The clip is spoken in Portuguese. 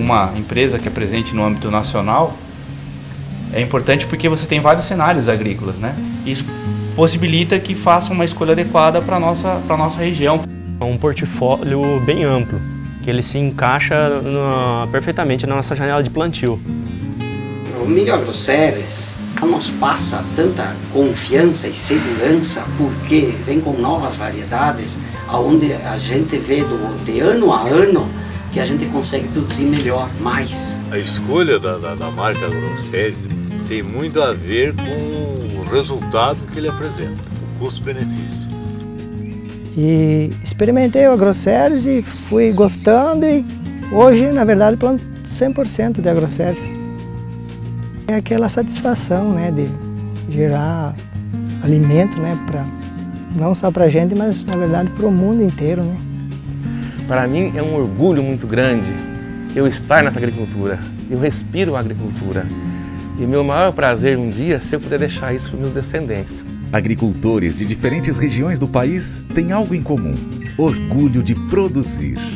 Uma empresa que é presente no âmbito nacional é importante porque você tem vários cenários agrícolas, né? Isso possibilita que faça uma escolha adequada para a nossa região. É um portfólio bem amplo, que ele se encaixa perfeitamente na nossa janela de plantio. O Milho AgroSéries nos passa tanta confiança e segurança porque vem com novas variedades, onde a gente vê de ano a ano que a gente consegue produzir melhor, mais. A escolha da marca AgroSéries tem muito a ver com o resultado que ele apresenta, o custo-benefício. E experimentei o AgroSéries e fui gostando e hoje, na verdade, planto 100% de AgroSéries. É aquela satisfação, né, de gerar alimento, né, não só para a gente, mas na verdade para o mundo inteiro, né. Para mim é um orgulho muito grande eu estar nessa agricultura. Eu respiro a agricultura. E meu maior prazer um dia é se eu puder deixar isso para os meus descendentes. Agricultores de diferentes regiões do país têm algo em comum: orgulho de produzir.